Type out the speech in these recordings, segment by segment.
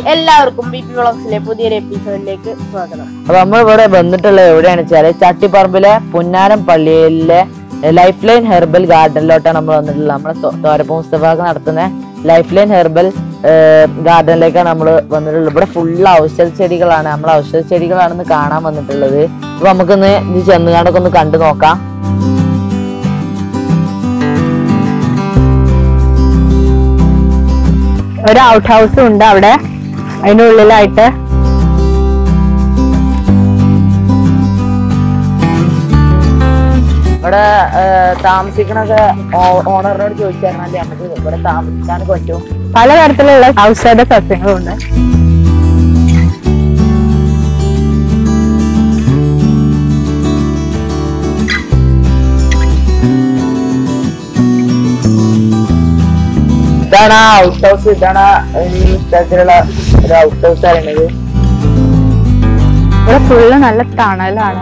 എല്ലാവർക്കും B P വ്ളോഗ്സിലെ പുതിയൊരു എപ്പിസോഡിലേക്ക് സ്വാഗതം. അപ്പൊ നമ്മളിവിടെ വന്നിട്ടുള്ളത് എവിടെയാണെന്ന് വെച്ചാല് ചട്ടിപ്പറമ്പിലെ പുന്നാരം പള്ളിയിലെ ലൈഫ് ലൈൻ ഹെർബൽ ഗാർഡനിലോട്ടാണ് നമ്മൾ വന്നിട്ടുള്ളത്. നമ്മളെ തോരപ്പ മുസ്തഫാക്ക് നടത്തുന്ന ലൈഫ് ലൈൻ ഹെർബൽ ഗാർഡനിലേക്കാണ് നമ്മൾ വന്നിട്ടുള്ളത്. ഇവിടെ ഫുള്ള് ഔഷധ ചെടികളാണ്, നമ്മൾ ഔഷധ ചെടികളാണെന്ന് കാണാൻ വന്നിട്ടുള്ളത്. അപ്പൊ നമുക്കൊന്ന് ഇത് ചെന്നുകാണ്ടൊക്കെ ഒന്ന് കണ്ടു നോക്കാം. ഒരു ഔട്ട് ഹൗസും ഉണ്ട് അവിടെ, അതിന്റെ ഉള്ളിലായിട്ട്. ഇവിടെ താമസിക്കണൊക്കെ ഓണറിനോട് ചോദിച്ചാൽ നമുക്ക് ഇവിടെ താമസിക്കാനൊക്കെ പറ്റും. പലതരത്തിലുള്ള ഔഷധ സസ്യങ്ങളുണ്ട്. ഇതാണ് ഔട്ട് ഹൗസ്. ഇതാണ് ഈ സ്ഥലത്തിലുള്ള ഒരു ഔട്ട് ഹൗസ് പറയുന്നത്. ഇവിടെ ഫുള്ള് നല്ല തണലാണ്.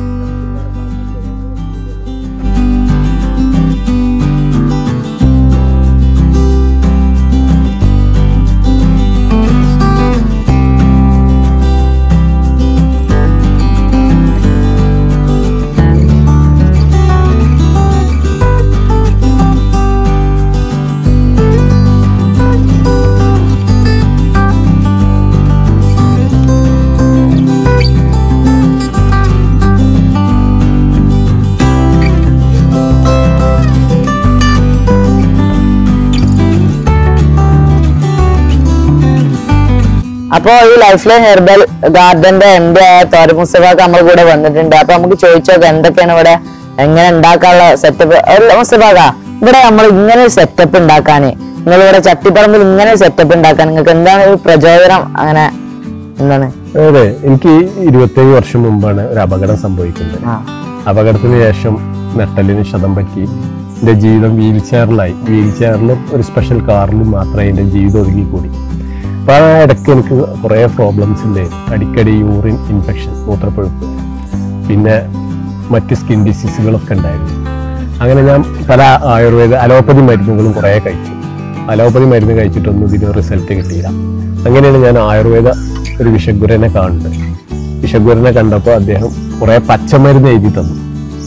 അപ്പൊ ഈ ലൈഫ് ലൈൻ ഹെർബൽ ഗാർഡന്റെ എന്റെ തോരപ്പ മുസ്തഫാക്ക് നമ്മൾ കൂടെ വന്നിട്ടുണ്ട്. അപ്പൊ നമുക്ക് ചോദിച്ചോക്കെ എന്തൊക്കെയാണ് ഇവിടെ എങ്ങനെ ഉണ്ടാക്കാനുള്ള സെറ്റപ്പ്. മുസ്തഫാക്ക, ഇവിടെ നമ്മൾ ഇങ്ങനെ സെറ്റപ്പ് ഉണ്ടാക്കാന്, നിങ്ങൾ ഇവിടെ ചട്ടിപ്പറമ്പിൽ ഇങ്ങനെ സെറ്റപ്പ് ഉണ്ടാക്കാൻ നിങ്ങൾക്ക് എന്താണ് ഒരു പ്രചോദനം? അങ്ങനെ എന്താണ്? അതെ, എനിക്ക് 27 വർഷം മുമ്പാണ് ഒരു അപകടം സംഭവിക്കുന്നത്. അപകടത്തിന് ശേഷം നെട്ടലിന് ക്ഷതം പറ്റി എന്റെ ജീവിതം വീൽ ചെയറിലായി. വീൽ ചെയറിലും ഒരു സ്പെഷ്യൽ കാറിലും മാത്രമേ എന്റെ ജീവിതം ഒതുങ്ങിക്കൂടി. അപ്പൊ ആ ഇടയ്ക്ക് എനിക്ക് കുറെ പ്രോബ്ലംസ് ഉണ്ടായിരുന്നു. അടിക്കടി യൂറിൻ ഇൻഫെക്ഷൻ, മൂത്രപ്പഴുപ്പ്, പിന്നെ മറ്റ് സ്കിൻ ഡിസീസുകളൊക്കെ ഉണ്ടായിരുന്നു. അങ്ങനെ ഞാൻ പല അലോപ്പതി മരുന്നുകളും കുറെ കഴിച്ചു. അലോപ്പതി മരുന്ന് കഴിച്ചിട്ടൊന്നും ഇതിന് റിസൾട്ട് കിട്ടിയില്ല. അങ്ങനെയാണ് ഞാൻ ആയുർവേദ ഒരു വിഷഗുരനെ കാണുന്നത്. വിഷഗുരനെ കണ്ടപ്പോൾ അദ്ദേഹം കുറെ പച്ചമരുന്ന് എഴുതി തന്നു.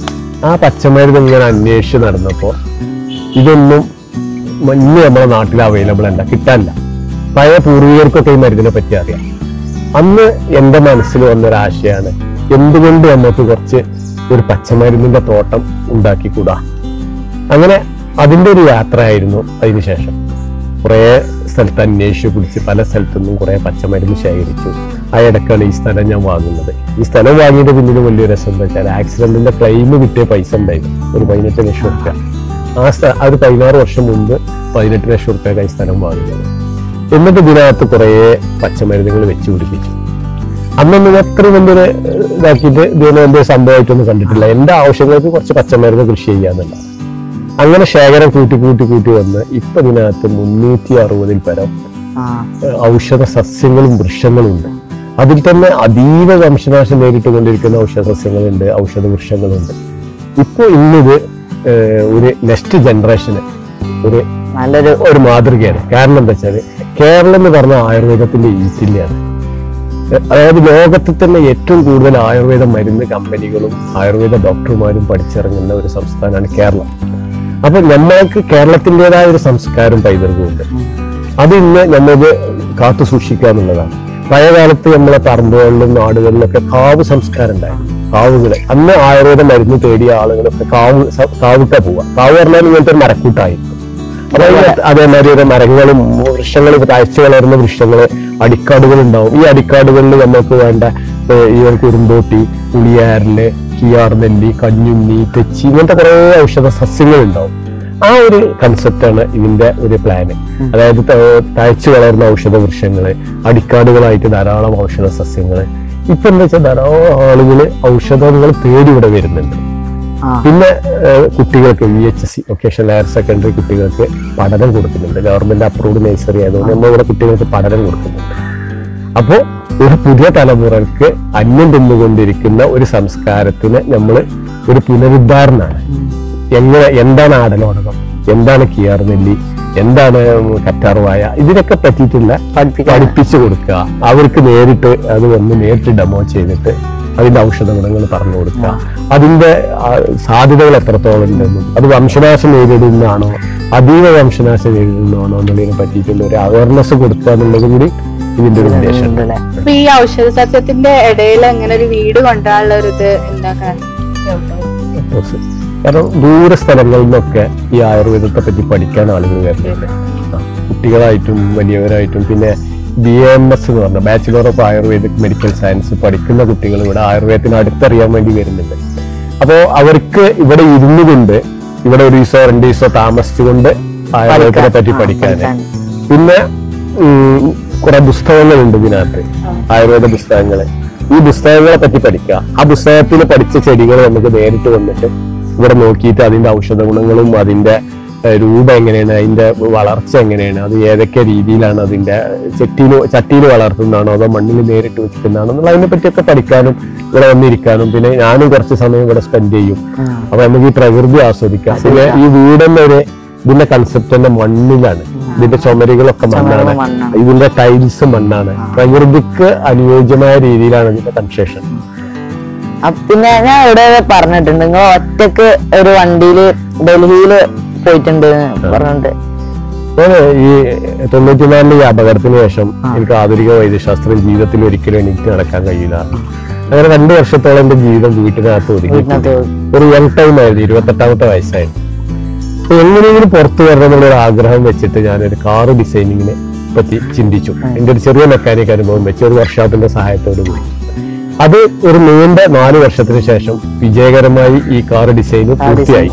ആ പച്ചമരുന്ന് ഇങ്ങനെ അന്വേഷിച്ച് നടന്നപ്പോൾ ഇതൊന്നും ഇന്ന് നമ്മുടെ നാട്ടിൽ അവൈലബിൾ അല്ല, കിട്ടാനില്ല. പഴയ പൂർവികർക്കൊക്കെ ഈ മരുന്നിനെ പറ്റി അറിയാം. അന്ന് എൻ്റെ മനസ്സിൽ വന്നൊരാശയാണ്, എന്തുകൊണ്ട് നമുക്ക് കുറച്ച് ഒരു പച്ചമരുന്നിന്റെ തോട്ടം ഉണ്ടാക്കിക്കൂടാ. അങ്ങനെ അതിൻ്റെ ഒരു യാത്രയായിരുന്നു. അതിനുശേഷം കുറേ സ്ഥലത്ത് അന്വേഷിച്ച് പിടിച്ച് പല സ്ഥലത്തുനിന്നും കുറേ പച്ചമരുന്ന് ശേഖരിച്ചു. ആ ഇടയ്ക്കാണ് ഈ സ്ഥലം ഞാൻ വാങ്ങുന്നത്. ഈ സ്ഥലം വാങ്ങിയത് പിന്നീട് വലിയ രസം എന്താ വെച്ചാൽ ആക്സിഡന്റിന്റെ ക്ലെയിം കിട്ടിയ പൈസ ഉണ്ടായിരുന്നു, ഒരു 18 ലക്ഷം റുപ്യ. ഒരു 16 വർഷം മുമ്പ് 18 ലക്ഷം റുപ്യക്ക് ഈ സ്ഥലം വാങ്ങുന്നത്. എന്നിട്ട് ഇതിനകത്ത് കുറേ പച്ചമരുന്നുകൾ വെച്ച് പിടിപ്പിച്ചു. അന്നൊന്നും എത്ര വലിയൊരു ഇതാക്കിയിട്ട് ഇതിന് എന്തോ സംഭവമായിട്ടൊന്നും കണ്ടിട്ടില്ല. എൻ്റെ ആവശ്യങ്ങൾക്ക് കുറച്ച് പച്ചമരുന്ന് കൃഷി ചെയ്യാന്നുള്ളത്. അങ്ങനെ ശേഖരം കൂട്ടി വന്ന് ഇപ്പൊ ഇതിനകത്ത് 360-ൽ പരം ഔഷധ സസ്യങ്ങളും വൃക്ഷങ്ങളും ഉണ്ട്. അതിൽ തന്നെ അതീവ വംശനാശം നേരിട്ട് കൊണ്ടിരിക്കുന്ന ഔഷധ സസ്യങ്ങളുണ്ട്, ഔഷധ വൃക്ഷങ്ങളുണ്ട്. ഇപ്പൊ ഇന്നിത് ഒരു നെക്സ്റ്റ് ജനറേഷന് ഒരു മാതൃകയാണ്. കാരണം എന്താ വെച്ചാല് കേരളം എന്ന് പറഞ്ഞ ആയുർവേദത്തിന്റെ ഈറ്റില്ലാണ്. അതായത് ലോകത്തിൽ തന്നെ ഏറ്റവും കൂടുതൽ ആയുർവേദ മരുന്ന് കമ്പനികളും ആയുർവേദ ഡോക്ടർമാരും പഠിച്ചിറങ്ങുന്ന ഒരു സംസ്ഥാനമാണ് കേരളം. അപ്പൊ നമ്മൾക്ക് കേരളത്തിൻ്റെതായ ഒരു സംസ്കാരം പൈതൃകമുണ്ട്. അത് ഇന്ന് നമ്മൾക്ക് കാത്തു സൂക്ഷിക്കുക എന്നുള്ളതാണ്. പഴയ കാലത്ത് നമ്മളെ പറമ്പുകളിലും നാടുകളിലൊക്കെ കാവ് സംസ്കാരം ഉണ്ടായിരുന്നു. കാവുകളെ അന്ന് ആയുർവേദ മരുന്ന് തേടിയ ആളുകളൊക്കെ കാവിട്ട പോവുക. കാവ് പറഞ്ഞാൽ ഇങ്ങനത്തെ ഒരു മരക്കൂട്ടായിരിക്കും. അതേമാതിരി ഒരു മരങ്ങളും വൃക്ഷങ്ങളും താഴ്ച വളരുന്ന വൃക്ഷങ്ങള് അടിക്കാടുകൾ ഉണ്ടാവും. ഈ അടിക്കാടുകളിൽ നമുക്ക് വേണ്ട ഈ കുറുന്തോട്ടി, പുളിയാരല്, കിയാർനെല്ലി, കഞ്ഞുണ്ണി, തെച്ചി, ഇങ്ങനത്തെ കുറെ ഔഷധ സസ്യങ്ങൾ ഉണ്ടാവും. ആ ഒരു കൺസെപ്റ്റാണ് ഇതിന്റെ ഒരു പ്ലാന്. അതായത് താഴ്ച വളരുന്ന ഔഷധ വൃക്ഷങ്ങള്, അടിക്കാടുകളായിട്ട് ധാരാളം ഔഷധ സസ്യങ്ങള്. ഇപ്പൊ എന്താ വെച്ചാൽ ധാരാളം ആളുകൾ ഔഷധങ്ങൾ തേടി ഇവിടെ വരുന്നുണ്ട്. പിന്നെ കുട്ടികൾക്ക് VHSC വൊക്കേഷണൽ ഹയർ സെക്കൻഡറി കുട്ടികൾക്ക് പഠനം കൊടുക്കുന്നുണ്ട്. ഗവൺമെന്റ് അപ്രൂവ്ഡ് നഴ്സറി ആയതുകൊണ്ട് നമ്മൾ ഇവിടെ കുട്ടികൾക്ക് പഠനം കൊടുക്കുന്നുണ്ട്. അപ്പോൾ ഒരു പുതിയ തലമുറക്ക് അന്യം തിന്നുകൊണ്ടിരിക്കുന്ന ഒരു സംസ്കാരത്തിന് നമ്മൾ ഒരു പുനരുദ്ധാരണമാണ്. എന്താണ് ആടലോടകം, എന്താണ് കിയാർനെല്ലി, എന്താണ് കറ്റാർവായ, ഇതിനൊക്കെ പറ്റിയിട്ടുള്ള പഠിപ്പിച്ചു കൊടുക്കുക. അവർക്ക് നേരിട്ട് അത് വന്ന് നേരിട്ട് ഡെമോ ചെയ്തിട്ട് അതിന്റെ ഔഷധ ഗുണങ്ങൾ പറഞ്ഞു കൊടുക്കുക. അതിന്റെ സാധ്യതകൾ എത്രത്തോളം ഉണ്ടെന്നും അത് വംശനാശം നേരിടുന്നതാണോ അതീവ വംശനാശം നേരിടുന്നതാണോ എന്നുള്ളതിനെ പറ്റിയിട്ടുള്ള ഒരു അവയർനെസ് കൊടുക്കുക എന്നുള്ളത് കൂടി ഇതിന്റെ ഒരു ഉദ്ദേശമുണ്ട്. അപ്പൊ ഈ ഔഷധ സസ്യത്തിന്റെ ഇടയിൽ എങ്ങനെ ഒരു വീട് കൊണ്ടുള്ള ഒരു ഇത് ഉണ്ടാക്കാൻ? കാരണം ദൂര സ്ഥലങ്ങളിൽ നിന്നൊക്കെ ഈ ആയുർവേദത്തെ പറ്റി പഠിക്കാൻ ആളുകൾ വരുന്നുണ്ട്. കുട്ടികളായിട്ടും വലിയവരായിട്ടും പിന്നെ BAMS എന്ന് പറഞ്ഞ bachelor of Ayurvedic medical science പഠിക്കുന്ന കുട്ടികൾ ഇവിടെ ആയുർവേദത്തിന് അടുത്തറിയാൻ വേണ്ടി വരുന്നുണ്ട്. അപ്പോൾ അവർക്ക് ഇവിടെ ഇരുന്നുകൊണ്ട് ഇവിടെ 1 ദിവസമോ 2 ദിവസമോ താമസിച്ചുകൊണ്ട് ആയുർവേദത്തിനെ പറ്റി പഠിക്കാൻ. പിന്നെ കുറെ പുസ്തകങ്ങളുണ്ട് ഇതിനകത്ത്, ആയുർവേദ പുസ്തകങ്ങള്. ഈ പുസ്തകങ്ങളെ പറ്റി പഠിക്കുക. ആ പുസ്തകത്തിൽ പഠിച്ച ചെടികൾ നമുക്ക് നേരിട്ട് വന്നിട്ട് ഇവിടെ നോക്കിയിട്ട് അതിന്റെ ഔഷധ ഗുണങ്ങളും അതിന്റെ രൂപം എങ്ങനെയാണ്, അതിന്റെ വളർച്ച എങ്ങനെയാണ്, അത് ഏതൊക്കെ രീതിയിലാണ്, അതിന്റെ ചട്ടിയിൽ വളർത്തുന്നതാണോ അതോ മണ്ണിൽ നേരിട്ട് വെക്കുന്നതാണോ എന്നുള്ള അതിനെ പറ്റിയൊക്കെ പഠിക്കാനും ഇവിടെ വന്നിരിക്കാനും. പിന്നെ ഞാനും കുറച്ച് സമയം ഇവിടെ സ്പെൻഡ് ചെയ്യും. അപ്പൊ നമുക്ക് ഈ പ്രകൃതി ആസ്വദിക്കാം. പിന്നെ ഈ വീടെന്നൊരു ഇതിന്റെ കൺസെപ്റ്റ് തന്നെ മണ്ണിലാണ്. ഇതിന്റെ ചുമരുകളൊക്കെ മണ്ണാണ്, ഇതിന്റെ ടൈൽസ് മണ്ണാണ്. പ്രകൃതിക്ക് അനുയോജ്യമായ രീതിയിലാണ് ഇതിന്റെ കൺസ്ട്രക്ഷൻ. പിന്നെ ഞാൻ ഇവിടെ പറഞ്ഞിട്ടുണ്ട്, നിങ്ങൾ ഒറ്റക്ക് ഒരു വണ്ടിയില് ഡൽഹിയില് പോയിട്ടുണ്ട് പറഞ്ഞിട്ട്. ഈ 94 ഈ അപകടത്തിന് ശേഷം എനിക്ക് ആധുനിക വൈദ്യശാസ്ത്രം ജീവിതത്തിൽ ഒരിക്കലും എനിക്ക് നടക്കാൻ കഴിയില്ല. അങ്ങനെ 2 വർഷത്തോളം എന്റെ ജീവിതം വീട്ടിനകത്ത് ഒതുങ്ങി. ഒരു യങ് ടൈം ആയിരുന്നു, 28ാമത്തെ വയസ്സായിരുന്നു. എങ്ങനെയെങ്കിലും പുറത്തു വരണം എന്നുള്ളൊരു ആഗ്രഹം വെച്ചിട്ട് ഞാനൊരു കാറ് ഡിസൈനിങ്ങിനെ പറ്റി ചിന്തിച്ചു. എന്റെ ഒരു ചെറിയ മെക്കാനിക് അനുഭവം വെച്ച് ഒരു വർക്ക്ഷോപ്പിന്റെ സഹായത്തോടു കൂടി അത് ഒരു നീണ്ട 4 വർഷത്തിന് ശേഷം വിജയകരമായി ഈ കാർ ഡിസൈൻ പൂർത്തിയായി.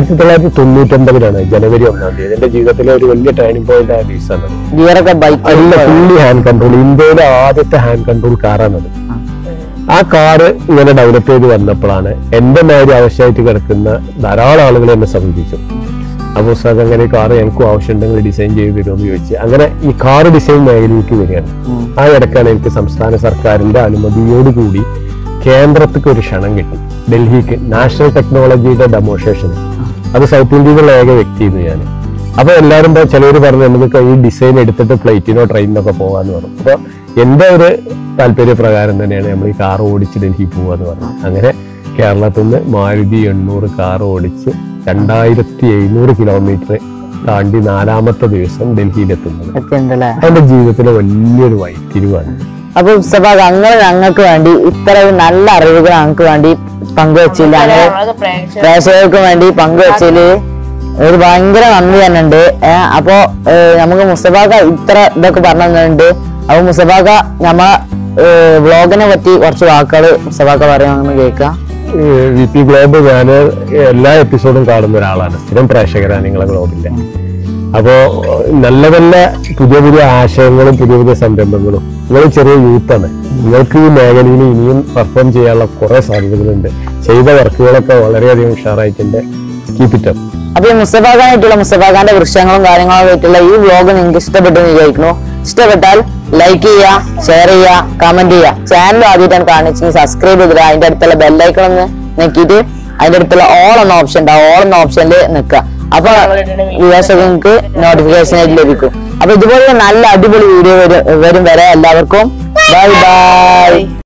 1999 ജനുവരി 1-ാം തീയതി എന്റെ ജീവിതത്തിലെ ഒരു വലിയ ടേണിംഗ് പോയിന്റ് ആയ ദിവസമാണ്. ഫുള്ളി ഹാൻഡ് കൺട്രോൾ, ഇന്ത്യയിലെ ആദ്യത്തെ ഹാൻഡ് കൺട്രോൾ കാറാണത്. ആ കാറ് ഇങ്ങനെ ഡെവലപ്പ് ചെയ്ത് വന്നപ്പോഴാണ് എന്റെ മാതിരി ആവശ്യമായിട്ട് കിടക്കുന്ന ധാരാളം ആളുകൾ എന്നെ സമീപിച്ചു. അപ്പൊ സാർ അങ്ങനെ കാറ് എനിക്കും ആവശ്യമുണ്ടെങ്കിൽ ഡിസൈൻ ചെയ്ത് തരുമെന്ന് ചോദിച്ച് അങ്ങനെ ഈ കാറ് ഡിസൈൻ മേഖലയിലേക്ക് വരികയാണ്. ആ ഇടയ്ക്കാണ് എനിക്ക് സംസ്ഥാന സർക്കാരിന്റെ അനുമതിയോടുകൂടി കേന്ദ്രത്തിക്ക് ഒരു ക്ഷണം കിട്ടി, ഡൽഹിക്ക് നാഷണൽ ടെക്നോളജിയുടെ ഡെമോൺസ്ട്രേഷൻ. അത് സൗത്ത് ഇന്ത്യയിലുള്ള ഏക വ്യക്തിയെന്ന് ഞാൻ. അപ്പൊ എല്ലാവരും ചിലവർ പറഞ്ഞു നമുക്ക് ഈ ഡിസൈൻ എടുത്തിട്ട് ഫ്ലൈറ്റിനോ ട്രെയിനിനൊക്കെ പോകാന്ന് പറഞ്ഞു. അപ്പൊ എന്റെ ഒരു താല്പര്യപ്രകാരം തന്നെയാണ് നമ്മൾ ഈ കാർ ഓടിച്ച് ഡൽഹി പോവാന്ന് പറഞ്ഞു. അങ്ങനെ കേരളത്തിൽ നിന്ന് മാരുതി 800 കാർ ഓടിച്ച് 2700 കിലോമീറ്റർ താണ്ടി 4ാമത്തെ ദിവസം ഡൽഹിയിലെത്തുന്നത് എന്റെ ജീവിതത്തിലെ വലിയൊരു വഴിത്തിരിവാണ്. അപ്പൊ മുസ്തഫാഖ ഞങ്ങൾക്ക് വേണ്ടി ഇത്ര നല്ല അറിവുകൾ ഞങ്ങൾക്ക് വേണ്ടി പങ്കുവച്ചില്ല, പ്രേക്ഷകർക്ക് വേണ്ടി പങ്കുവച്ചതില് ഒരു ഭയങ്കര നന്ദി തന്നെ ഉണ്ട്. അപ്പൊ നമുക്ക് മുസ്തഫാഖ ഇത്ര ഇതൊക്കെ പറഞ്ഞു തന്നിട്ടുണ്ട്. അപ്പൊ മുസ്തഫാഖ നമ്മളെ വ്ളോഗിനെ പറ്റി കുറച്ച് വാക്കുകൾ മുസ്തഫാഖ പറയാമെന്ന് കേൾക്കാം. VP ഗ്ലോബ് ഞാൻ എല്ലാ എപ്പിസോഡും കാണുന്ന ഒരാളാണ്, സ്ഥിരം പ്രേക്ഷകരാണ് നിങ്ങളെ ഗ്ലോബിന്റെ. അപ്പോ നല്ല നല്ല പുതിയ ആശയങ്ങളും പുതിയ സംരംഭങ്ങളും. നിങ്ങൾ ചെറിയ യൂത്താണ്, നിങ്ങൾക്ക് ഈ മേഖലയിൽ ഇനിയും പെർഫോം ചെയ്യാനുള്ള കുറെ സാധ്യതകളുണ്ട്. ചെയ്ത വർക്കുകളൊക്കെ വളരെയധികം ഉഷാറായിട്ടുണ്ട്. Keep it up. അപ്പൊ ഈ മുസ്തഫാഖാനായിട്ടുള്ള മുസ്തഫാഖാന്റെ വൃക്ഷങ്ങളും കാര്യങ്ങളും ആയിട്ടുള്ള ഈ വ്ളോഗ് നിങ്ങൾക്ക് ഇഷ്ടപ്പെട്ടു എന്ന് വിചാരിക്കുന്നു. ഇഷ്ടപ്പെട്ടാൽ ലൈക്ക് ചെയ്യുക, ഷെയർ ചെയ്യുക, കമന്റ് ചെയ്യുക. ചാനൽ ആദ്യമായിട്ടാണ് കാണിച്ചെങ്കിൽ സബ്സ്ക്രൈബ് ചെയ്തിട്ട് അതിന്റെ അടുത്തുള്ള ബെല്ലൈക്കൺ ഒന്ന് ഞെക്കിയിട്ട് അതിന്റെ അടുത്തുള്ള ഓൾ എന്ന ഓപ്ഷൻ ഉണ്ടാവും, ഓൾ എന്ന ഓപ്ഷനിൽ നിൽക്കുക. അപ്പൊ നിങ്ങൾക്ക് നോട്ടിഫിക്കേഷൻ ആയിട്ട് ലഭിക്കും. അപ്പൊ ഇതുപോലെ നല്ല അടിപൊളി വീഡിയോ വരും വരെ എല്ലാവർക്കും ബൈ ബൈ.